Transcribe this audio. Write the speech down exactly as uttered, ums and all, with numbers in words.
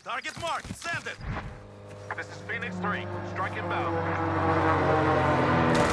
Target marked. Send it. This is Phoenix three. Strike inbound.